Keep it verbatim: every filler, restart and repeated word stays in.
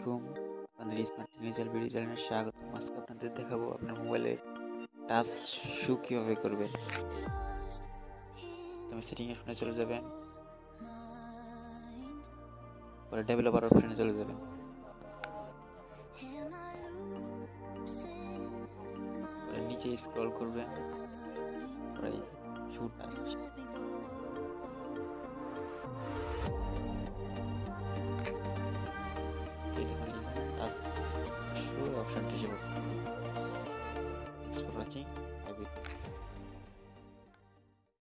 আলাইকুম, আপনাদের smart technical video চ্যানেলে স্বাগতম। আজকে আপনাদের দেখাবো আপনার মোবাইলে টাচ শু কীভাবে করবেন। তুমি সেটিং অপশনে চলে যাবেন, পরে ডেভেলপার অপশনে চলে যাবেন, পরে নিচে স্ক্রল করবেন, পরে শু টাচ